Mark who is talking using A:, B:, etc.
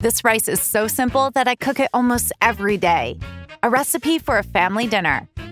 A: This rice is so simple that I cook it almost every day. A recipe for a family dinner.